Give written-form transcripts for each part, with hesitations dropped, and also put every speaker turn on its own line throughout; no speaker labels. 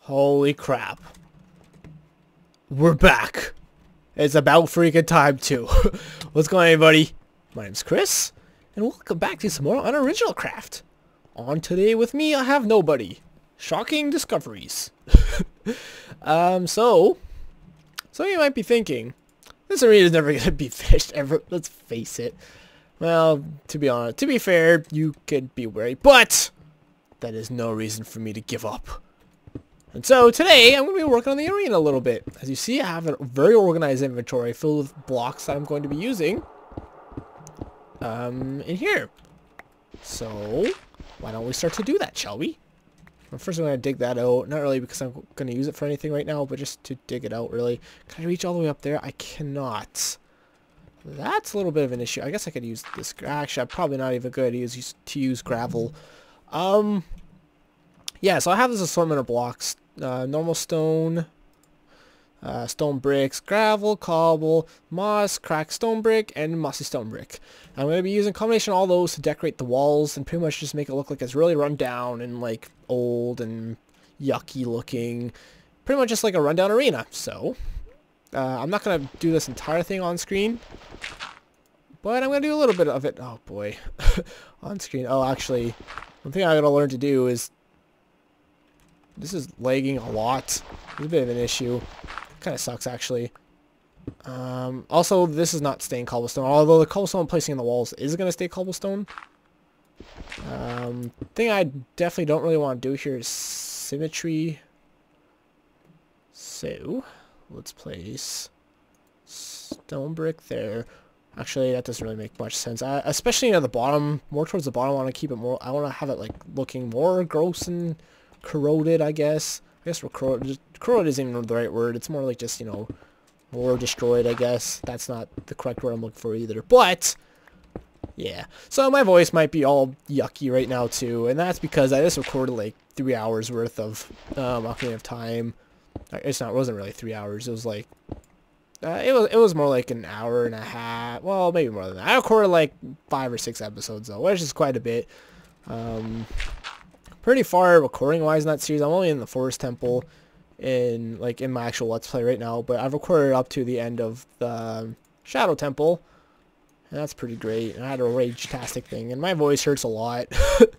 Holy crap. We're back. It's about freaking time too. What's going on, everybody? My name's Chris, and welcome back to some more Unoriginal Craft. On today with me, I have nobody. Shocking discoveries. So you might be thinking, this arena is never gonna be finished ever. Let's face it. Well, to be fair, you could be wary, but that is no reason for me to give up. And so today, I'm going to be working on the arena a little bit. As you see, I have a very organized inventory filled with blocks that I'm going to be using in here. So, why don't we start to do that, shall we? Well, first I'm going to dig that out. Not really because I'm going to use it for anything right now, but just to dig it out, really. Can I reach all the way up there? I cannot. That's a little bit of an issue. I guess I could use this. Actually, I'm probably not even good to use gravel. Yeah, so I have this assortment of blocks. Normal stone, stone bricks, gravel, cobble, moss, cracked stone brick, and mossy stone brick. I'm going to be using a combination of all those to decorate the walls and pretty much just make it look like it's really run down and like old and yucky looking. Pretty much just like a rundown arena. So, I'm not going to do this entire thing on screen, but I'm going to do a little bit of it. Oh boy, on screen. Oh, actually, one thing I got to learn to do is, this is lagging a lot. It's a bit of an issue. Kind of sucks, actually. Also, this is not staying cobblestone, although the cobblestone placing in the walls is going to stay cobblestone. Thing I definitely don't really want to do here is symmetry. So, let's place stone brick there. Actually, that doesn't really make much sense. Especially at the bottom, more towards the bottom, I want to keep it more, I want to have it like looking more gross and corroded, I guess. Corroded isn't even the right word. It's more like just, you know, more destroyed, I guess. That's not the correct word I'm looking for either. But, yeah. So my voice might be all yucky right now, too. And that's because I just recorded like 3 hours worth of Ocarina of Time. It wasn't really 3 hours. It was like, it was more like an hour and a half. Well, maybe more than that. I recorded like 5 or 6 episodes, though, which is quite a bit. Pretty far recording wise in that series. I'm only in the Forest Temple in my actual Let's Play right now, but I've recorded up to the end of the Shadow Temple, and that's pretty great. And I had a rage-tastic thing, and my voice hurts a lot.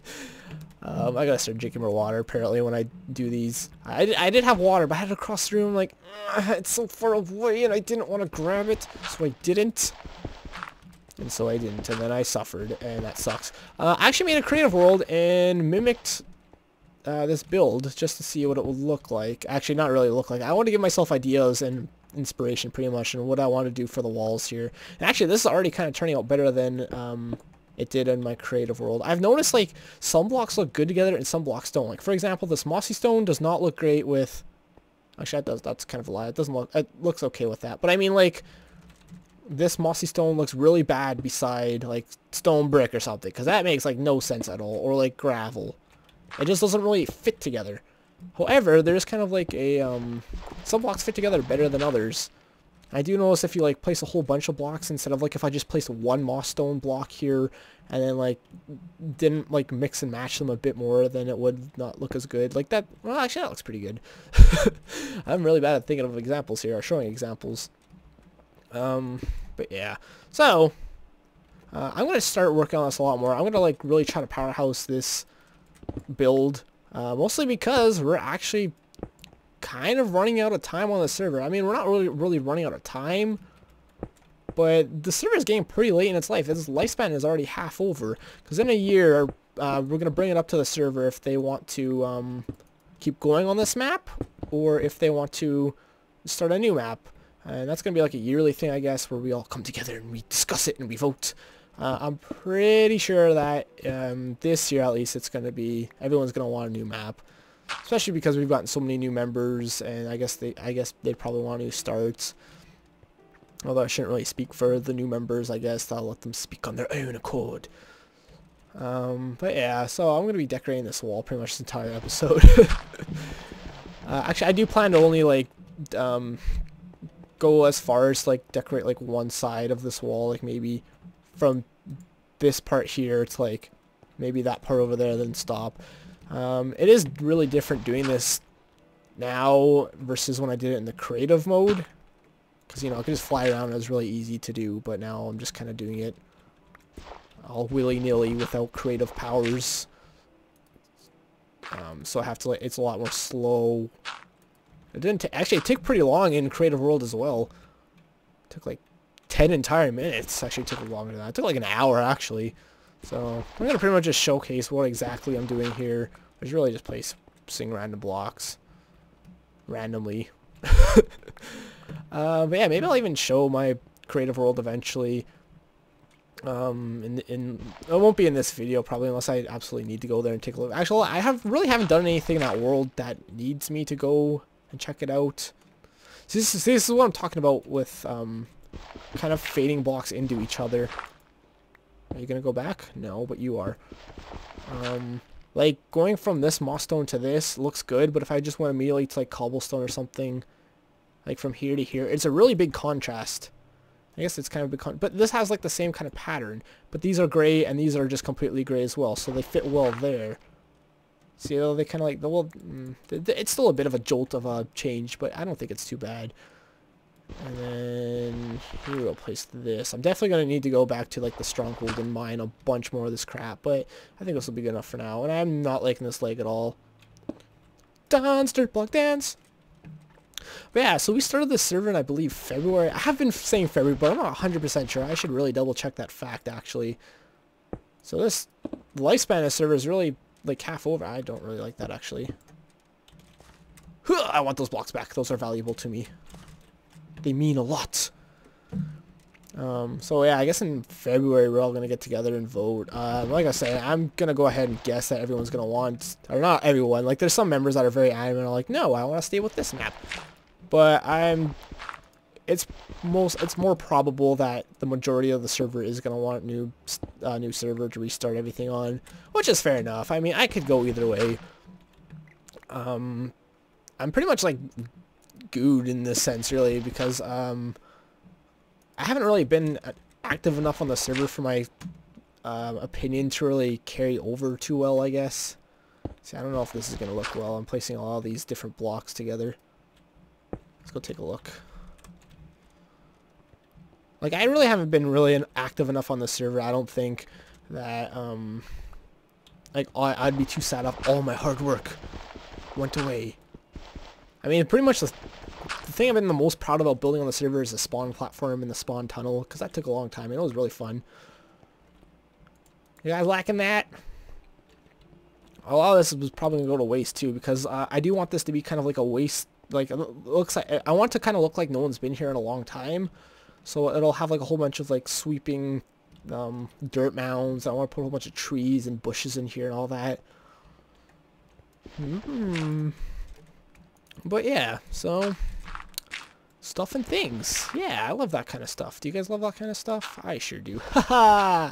I gotta start drinking more water apparently when I do these. I did have water, but I had to cross the room like, it's so far away, and I didn't want to grab it, so I didn't. And so I didn't, and then I suffered, and that sucks. I actually made a creative world and mimicked this build just to see what it would look like. Actually, not really look like. I want to give myself ideas and inspiration pretty much and what I want to do for the walls here. And actually, this is already kind of turning out better than it did in my creative world. I've noticed like some blocks look good together and some blocks don't. Like for example, this mossy stone does not look great with... Actually, that's kind of a lie. It doesn't look... It looks okay with that. But I mean, like, this mossy stone looks really bad beside like stone brick or something, because that makes like no sense at all. Or like gravel. It just doesn't really fit together. However, there's kind of like a, some blocks fit together better than others. I do notice if you like place a whole bunch of blocks instead of like if I just placed one moss stone block here and then like didn't like mix and match them a bit more, then it would not look as good. Like that, well actually that looks pretty good. I'm really bad at thinking of examples here, or showing examples. But yeah. So, I'm going to start working on this a lot more. I'm going to like really try to powerhouse this build, mostly because we're actually kind of running out of time on the server. I mean, we're not really running out of time, but the server is getting pretty late in its life. Its lifespan is already half over, because in a year we're going to bring it up to the server if they want to keep going on this map, or if they want to start a new map. And that's going to be like a yearly thing, I guess, where we all come together and we discuss it and we vote. I'm pretty sure that this year, at least, it's going to be, everyone's going to want a new map, especially because we've gotten so many new members, and I guess they probably want new starts. Although I shouldn't really speak for the new members, I guess I'll let them speak on their own accord. But yeah, so I'm going to be decorating this wall pretty much this entire episode. Actually, I do plan to only like go as far as like decorate like one side of this wall, like maybe from this part here to like maybe that part over there, then stop. It is really different doing this now versus when I did it in the creative mode. Because, you know, I could just fly around and it was really easy to do, but now I'm just kind of doing it all willy-nilly without creative powers. So I have to, like, it's a lot more slow. It didn't actually, it took pretty long in Creative World as well. It took like 10 entire minutes. Actually, it took longer than that. It took like an hour, actually. So I'm going to pretty much just showcase what exactly I'm doing here. Which really just placing random blocks. Randomly. But yeah, maybe I'll even show my Creative World eventually. It won't be in this video probably unless I absolutely need to go there and take a look. Actually, I really haven't done anything in that world that needs me to go and check it out. See, this is what I'm talking about with kind of fading blocks into each other. Are you gonna go back? No, but you are. Like going from this moss stone to this looks good, but if I just went immediately to like cobblestone or something, like from here to here, it's a really big contrast. I guess it's kind of big, but this has like the same kind of pattern. But these are gray and these are just completely gray as well, so they fit well there. See, they kind of like, well, it's still a bit of a jolt of a change, but I don't think it's too bad. And then here we'll place this. I'm definitely going to need to go back to like the stronghold and mine a bunch more of this crap, but I think this will be good enough for now. And I'm not liking this leg at all. Dance, dirt block dance. But yeah, so we started this server in, I believe, February. I have been saying February, but I'm not 100% sure. I should really double check that fact, actually. So the lifespan of this server is really like half over. I don't really like that, actually. I want those blocks back. Those are valuable to me. They mean a lot. So yeah, I guess in February we're all going to get together and vote. Like I say, I'm going to go ahead and guess that everyone's going to want, or not everyone, like there's some members that are very adamant, are like, no, I want to stay with this map. But it's more probable that the majority of the server is going to want new server to restart everything on, which is fair enough. I mean, I could go either way. I'm pretty much like gooed in this sense, really, because I haven't really been active enough on the server for my opinion to really carry over too well, I guess. See, I don't know if this is going to look well. I'm placing all these different blocks together. Let's go take a look. Like, I really haven't been really active enough on the server. I don't think that, like, I'd be too sad if all my hard work went away. I mean, pretty much the thing I've been the most proud about building on the server is the spawn platform and the spawn tunnel, because that took a long time, and it was really fun. You guys liking that? A lot of this was probably going to go to waste, too, because I do want this to be kind of like a waste, like, it looks like, I want it to kind of look like no one's been here in a long time, so it'll have, like, a whole bunch of, like, sweeping dirt mounds. I want to put a whole bunch of trees and bushes in here and all that. But yeah, so stuff and things. Yeah, I love that kind of stuff. Do you guys love that kind of stuff? I sure do. Haha.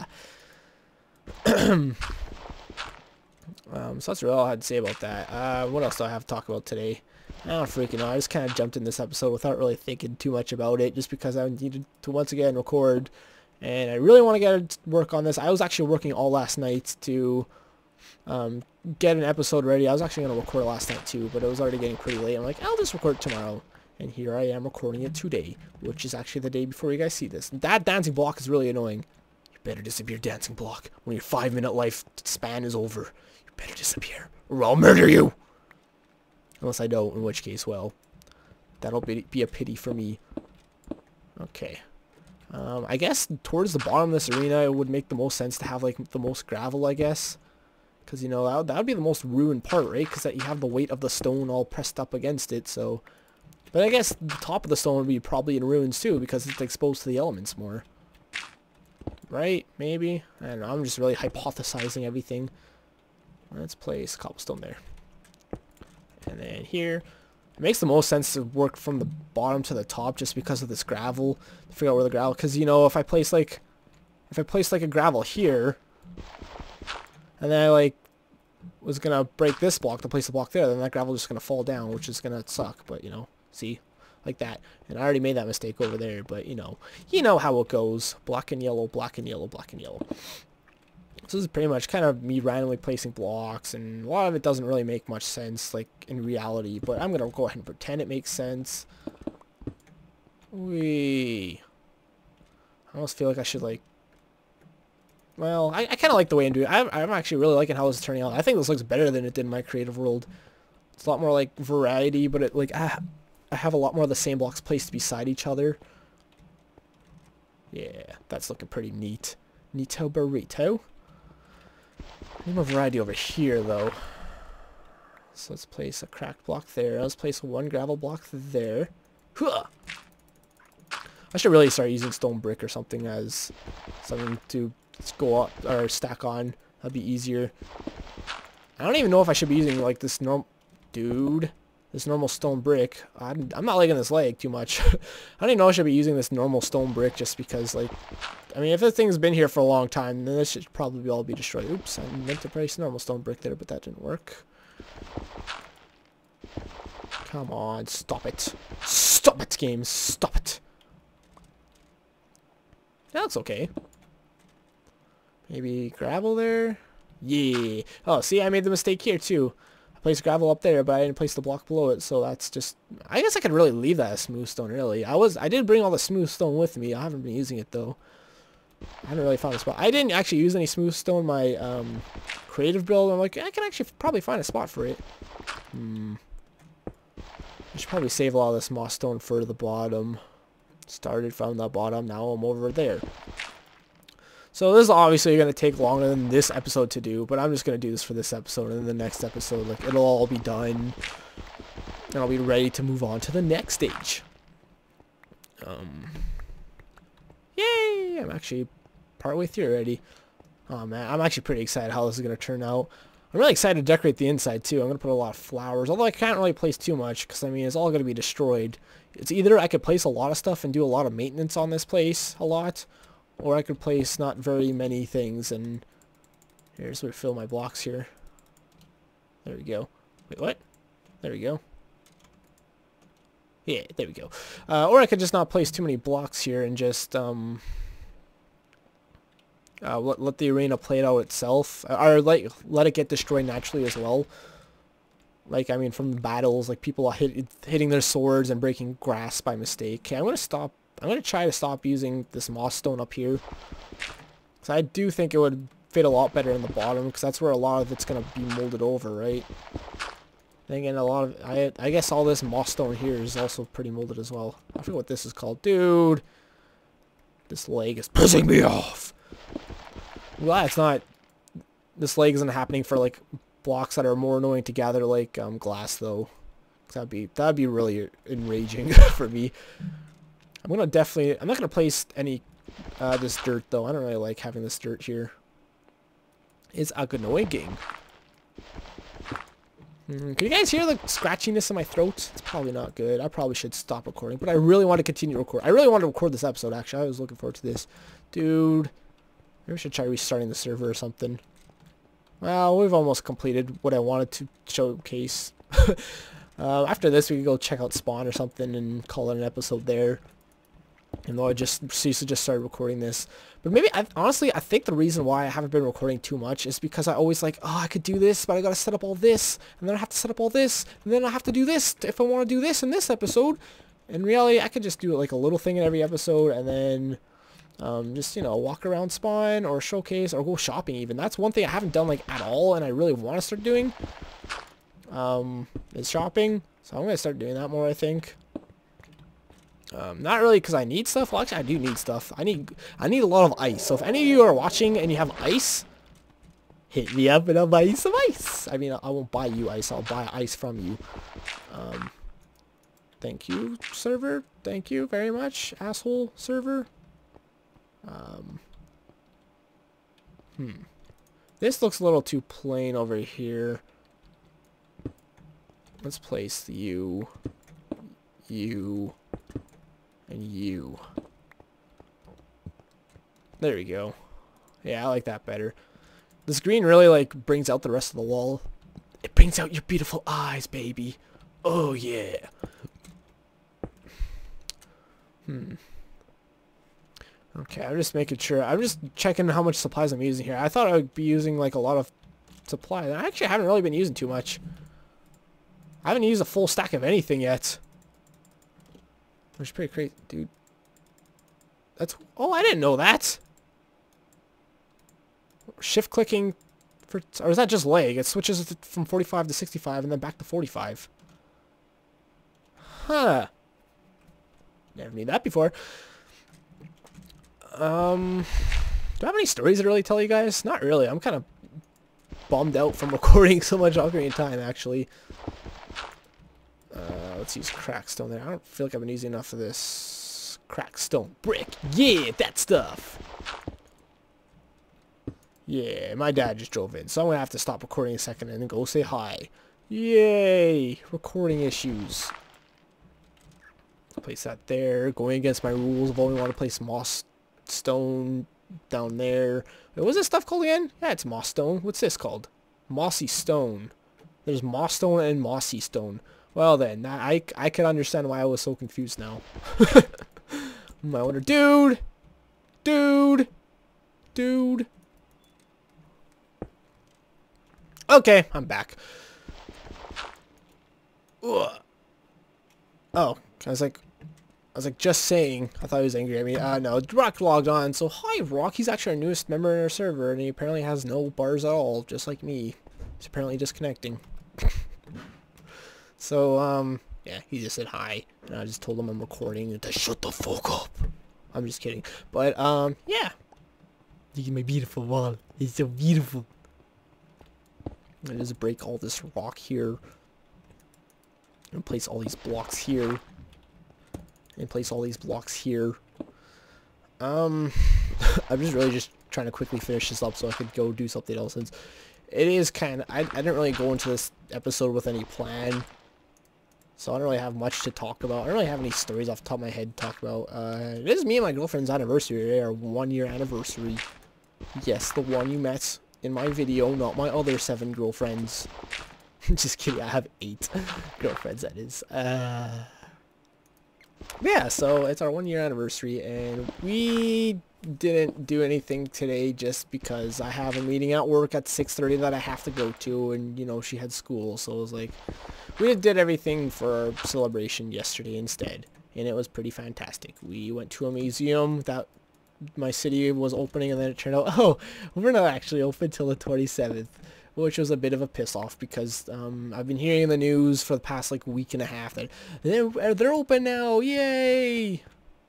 So that's really all I had to say about that. What else do I have to talk about today? I don't freaking know. I just kind of jumped in this episode without really thinking too much about it, just because I needed to once again record, and I really want to get to work on this. I was actually working all last night to get an episode ready. I was actually going to record last night too, but it was already getting pretty late. I'm like, I'll just record tomorrow. And here I am recording it today, which is actually the day before you guys see this. That dancing block is really annoying. You better disappear, dancing block. When your 5-minute life span is over, you better disappear, or I'll murder you. Unless I don't, in which case, well, that'll be a pity for me. Okay. I guess towards the bottom of this arena, it would make the most sense to have, like, the most gravel, I guess. Because, you know, that would be the most ruined part, right? Because you have the weight of the stone all pressed up against it, so... But I guess the top of the stone would be probably in ruins, too, because it's exposed to the elements more. Right? Maybe? I don't know, I'm just really hypothesizing everything. Let's place cobblestone there. And then here... It makes the most sense to work from the bottom to the top just because of this gravel. To figure out where the gravel... Because, you know, if I place, like... If I place, like, a gravel here... And then I, like, was going to break this block to place the block there. Then that gravel is just going to fall down, which is going to suck. But, you know, see? Like that. And I already made that mistake over there. But, you know how it goes. Black and yellow, black and yellow, black and yellow. This is pretty much kind of me randomly placing blocks, and a lot of it doesn't really make much sense, like, in reality, but I'm gonna go ahead and pretend it makes sense. Wee. I almost feel like I should, like, well, I kind of like the way I'm doing it. I'm actually really liking how this is turning out. I think this looks better than it did in my creative world. It's a lot more, like, variety, but it, like, I have a lot more of the same blocks placed beside each other. Yeah, that's looking pretty neat. Neato burrito. Need more variety over here, though. So let's place a cracked block there. Let's place one gravel block there. Huh! I should really start using stone brick or something as something to go up or stack on. That'd be easier. I don't even know if I should be using like this this normal stone brick. I'm not liking this leg too much. I don't even know if I should be using this normal stone brick just because, like, I mean, if this thing's been here for a long time, then this should probably all be destroyed. Oops, I meant to place normal stone brick there, but that didn't work. Come on, stop it. Stop it, game. Stop it. That looks okay. Maybe gravel there? Yeah. Oh, see, I made the mistake here, too. I placed gravel up there, but I didn't place the block below it, so that's just... I guess I could really leave that as smooth stone, really. I did bring all the smooth stone with me. I haven't been using it, though. I haven't really found a spot. I didn't actually use any smooth stone in my creative build. I'm like, I can actually probably find a spot for it. I should probably save a lot of this moss stone for the bottom. Started from the bottom, now I'm over there. So this is obviously going to take longer than this episode to do, but I'm just going to do this for this episode, and then the next episode, like, it'll all be done, and I'll be ready to move on to the next stage. Yay! I'm actually partway through already. Oh man, I'm actually pretty excited how this is going to turn out. I'm really excited to decorate the inside too. I'm going to put a lot of flowers, although I can't really place too much, because I mean, it's all going to be destroyed. It's either I could place a lot of stuff and do a lot of maintenance on this place, a lot, or I could place not very many things, and here's where I fill my blocks here. There we go. Wait, what? There we go. Yeah, there we go. Or I could just not place too many blocks here and just let the arena play it out itself, or like let it get destroyed naturally as well. Like, I mean, from the battles, like people hitting their swords and breaking grass by mistake. Okay, I'm gonna try to stop using this moss stone up here, because I do think it would fit a lot better in the bottom, because that's where a lot of it's gonna be molded over, right? Then again, a lot of I guess all this moss stone here is also pretty molded as well. I forget what this is called, dude. This leg is pissing me off. Well, it's not. This leg isn't happening for like blocks that are more annoying to gather, like glass, though. 'Cause that'd be really enraging for me. I'm not gonna place any this dirt though. I don't really like having this dirt here. It's annoying. Can you guys hear the scratchiness in my throat? It's probably not good. I probably should stop recording, but I really want to continue record. I really want to record this episode, actually. I was looking forward to this. Dude. Maybe I should try restarting the server or something. Well, we've almost completed what I wanted to showcase. After this, we can go check out Spawn or something and call it an episode there. Even though I just seriously just started recording this. But maybe, honestly, I think the reason why I haven't been recording too much is because I always like, oh, I could do this, but I gotta set up all this, and then I have to set up all this, and then I have to do this if I want to do this in this episode. In reality, I could just do like a little thing in every episode, and then just, you know, walk around Spawn or showcase or go shopping even. That's one thing I haven't done like at all, and I really want to start doing, is shopping. So I'm going to start doing that more, I think. Not really because I need stuff. Well, actually, I do need stuff. I need a lot of ice. So if any of you are watching and you have ice, hit me up and I'll buy you some ice. I mean, I won't buy you ice. I'll buy ice from you. Thank you, server. Thank you very much, asshole server. This looks a little too plain over here. Let's place you, and you. There we go. Yeah, I like that better. This green really, like, brings out the rest of the wall. It brings out your beautiful eyes, baby. Oh, yeah. Okay, I'm just making sure. I'm just checking how much supplies I'm using here. I thought I would be using like a lot of supplies. I actually haven't really been using too much. I haven't used a full stack of anything yet. Which is pretty crazy, dude. That's... Oh, I didn't know that. Shift clicking for... Or is that just lag? It switches from 45 to 65 and then back to 45. Huh. Never knew that before. Do I have any stories to really tell you guys? Not really. I'm kind of bummed out from recording so much Ocarina of Time, actually. Let's use crackstone there. I don't feel like I've been using enough of this. Crackstone brick. Yeah, that stuff. Yeah, my dad just drove in, so I'm going to have to stop recording a second and then go say hi. Yay! Recording issues. Place that there. Going against my rules of only want to place moss stone down there. Wait, what's this stuff called again? Yeah, it's moss stone. What's this called? Mossy stone. There's moss stone and mossy stone. Well then, I can understand why I was so confused now. My wonder, dude! Okay, I'm back. Ugh. Oh, I was like just saying. I thought he was angry at me. No, Rock logged on. So hi, Rock. He's actually our newest member in our server, and he apparently has no bars at all, just like me. He's apparently disconnecting. So, yeah, he just said hi, and I just told him I'm recording and to shut the fuck up. I'm just kidding. But, yeah. Look at my beautiful wall. It's so beautiful. I just break all this rock here. And place all these blocks here. And place all these blocks here. I'm just really just trying to quickly finish this up so I could go do something else. Since it is kind of... I didn't really go into this episode with any plan. So I don't really have much to talk about. I don't really have any stories off the top of my head to talk about. It is me and my girlfriend's anniversary. Our 1-year anniversary. Yes, the one you met in my video, not my other 7 girlfriends. Just kidding, I have 8 girlfriends, that is. Yeah, so it's our 1-year anniversary, and we didn't do anything today just because I have a meeting at work at 6:30 that I have to go to, and, you know, she had school, so it was like, we did everything for our celebration yesterday instead, and it was pretty fantastic. We went to a museum that my city was opening, and then it turned out, oh, we're not actually open till the 27th. Which was a bit of a piss off because I've been hearing in the news for the past like week and a half that they're open now, yay!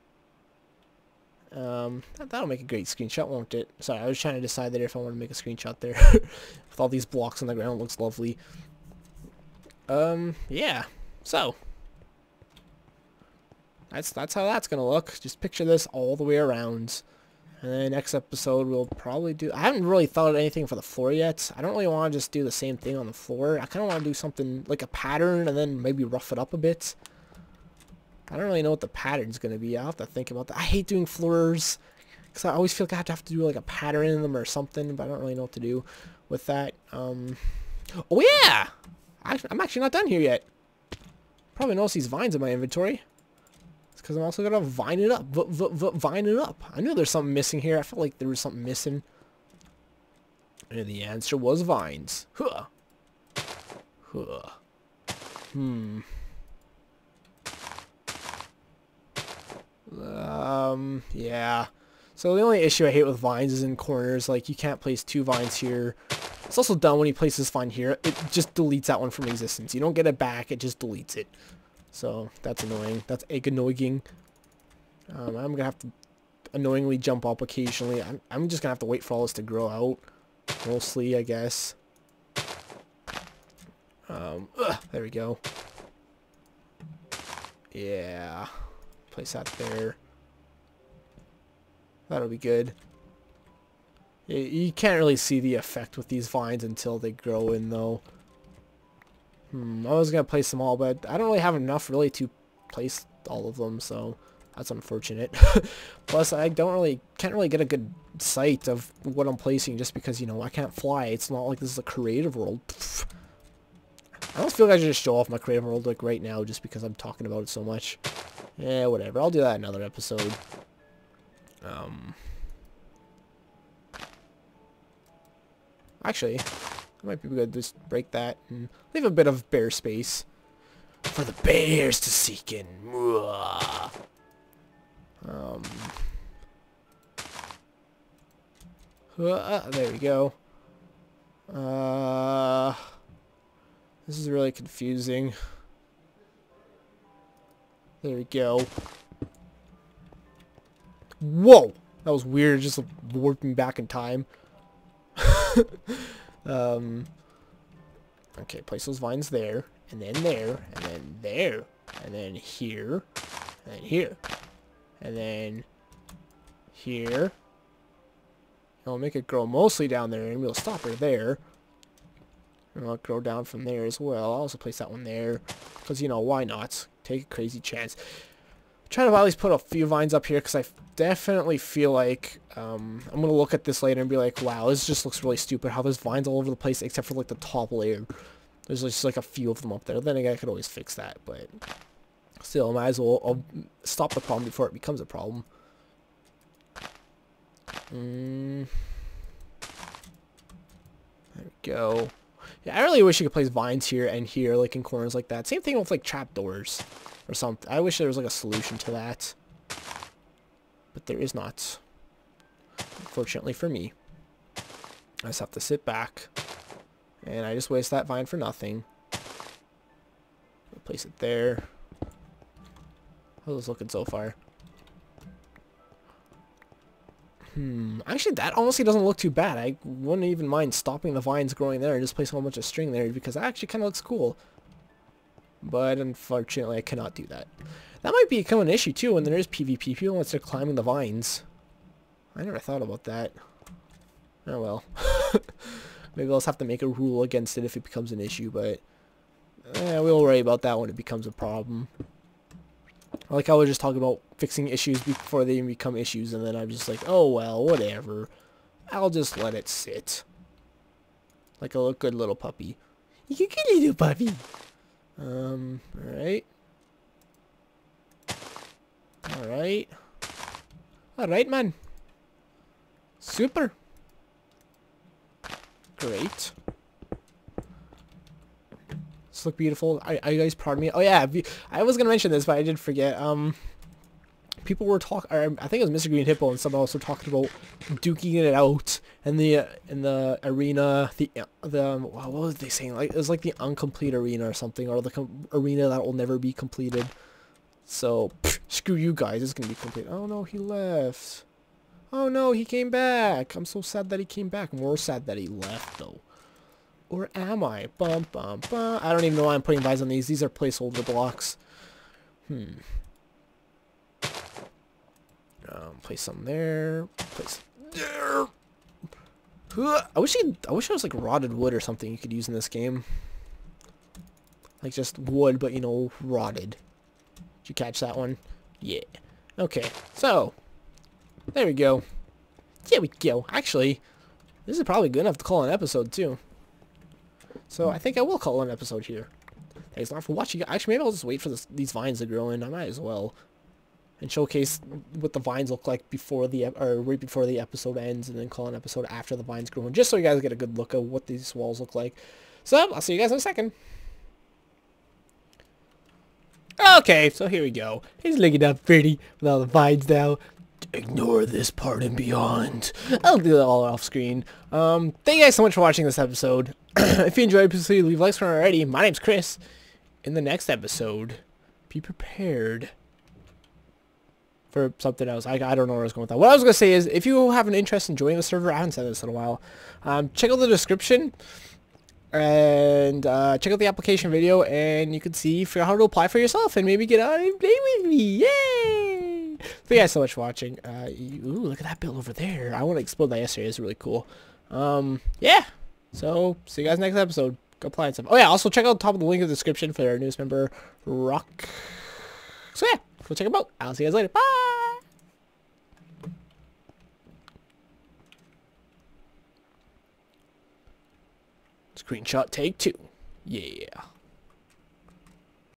That'll make a great screenshot, won't it? Sorry, I was trying to decide there if I want to make a screenshot there with all these blocks on the ground. It looks lovely. Yeah. So that's how that's gonna look. Just picture this all the way around. And then next episode we'll probably do... I haven't really thought of anything for the floor yet. I don't really want to just do the same thing on the floor. I kind of want to do something like a pattern and then maybe rough it up a bit. I don't really know what the pattern's going to be. I'll have to think about that. I hate doing floors because I always feel like I have to do like a pattern in them or something, but I don't really know what to do with that. Oh yeah! I'm actually not done here yet. Probably notice these vines in my inventory. Because I'm also gonna vine it up. Vine it up. I knew there's something missing here. I felt like there was something missing. And the answer was vines. Huh. Huh. Yeah. So the only issue I hate with vines is in corners. Like, you can't place 2 vines here. It's also dumb when you place this vine here. It just deletes that one from existence. You don't get it back. It just deletes it. So, that's annoying. That's annoying. I'm going to have to annoyingly jump up occasionally. I'm just going to have to wait for all this to grow out. Mostly, I guess. There we go. Yeah. Place that there. That'll be good. You can't really see the effect with these vines until they grow in, though. I was going to place them all, but I don't really have enough really to place all of them, so that's unfortunate. Plus, I can't really get a good sight of what I'm placing just because, you know, I can't fly. It's not like this is a creative world. I almost feel like I should just show off my creative world like right now just because I'm talking about it so much. Yeah, whatever. I'll do that in another episode. Actually, it might be good to just break that and leave a bit of bare space for the bears to seek in. There we go. This is really confusing. There we go. Whoa! That was weird, just warping back in time. Okay, place those vines there, and then there, and then there, and then here, and then here, and then here. I'll make it grow mostly down there, and we'll stop her there. And I'll grow down from there as well. I'll also place that one there, because, you know, why not? Take a crazy chance. Try to at least put a few vines up here, because I definitely feel like I'm going to look at this later and be like, wow, this just looks really stupid how there's vines all over the place, except for, like, the top layer. There's just, like, a few of them up there. Then again, I could always fix that, but still, I might as well I'll stop the problem before it becomes a problem. There we go. Yeah, I really wish you could place vines here and here, like in corners like that. Same thing with like trapdoors or something. I wish there was like a solution to that. But there is not. Unfortunately for me. I just have to sit back. And I just waste that vine for nothing. I'll place it there. How's this looking so far? Actually, that honestly doesn't look too bad. I wouldn't even mind stopping the vines growing there and just place a whole bunch of string there, because that actually kind of looks cool. But unfortunately, I cannot do that. That might become an issue too when there is PvP. People want to start climbing the vines. I never thought about that. Oh well. Maybe I'll just have to make a rule against it if it becomes an issue, but we'll worry about that when it becomes a problem. Like I was just talking about fixing issues before they even become issues, and then I'm just like, oh well, whatever. I'll just let it sit. Like a good little puppy. You good little puppy. Alright. Alright. Alright, man. Super. Great. This look beautiful. Are you guys proud of me? Oh yeah, I was gonna mention this, but I did forget. People were talking. I think it was Mr. Green Hippo and someone else were talking about duking it out in the arena. What was they saying? Like it was like the incomplete arena or something, or the arena that will never be completed. So screw you guys. It's gonna be complete. Oh no, he left. Oh no, he came back. I'm so sad that he came back. More sad that he left though. Or am I? Bum, bum, bum. I don't even know why I'm putting vines on these. These are placeholder blocks. Place some there. Place there. I wish it was like rotted wood or something you could use in this game. Like just wood, but you know, rotted. Did you catch that one? Yeah. Okay. So there we go. There we go. Actually, this is probably good enough to call an episode too. So I think I will call an episode here. Thanks a lot for watching. Actually, maybe I'll just wait for these vines to grow in. I might as well. And showcase what the vines look like before right before the episode ends, and then call an episode after the vines grow in, just so you guys get a good look at what these walls look like. So I'll see you guys in a second. Okay, so here we go. He's looking up pretty with all the vines now. Ignore this part and beyond. I'll do that all off screen. Thank you guys so much for watching this episode. If you enjoyed, please leave likes from already. My name's Chris. In the next episode, be prepared for something else. I don't know where I was going with that. What I was going to say is, if you have an interest in joining the server, I haven't said this in a while, check out the description and check out the application video, and you can see how to apply for yourself and maybe get out and play with me. Yay! Thank you guys so much for watching. Ooh, look at that build over there. I want to explode that yesterday. It's really cool. Yeah. So, see you guys next episode. Go apply and stuff. Oh yeah, also check out the top of the link in the description for our newest member, Rock. So yeah, go check them out. I'll see you guys later. Bye! Screenshot take 2. Yeah.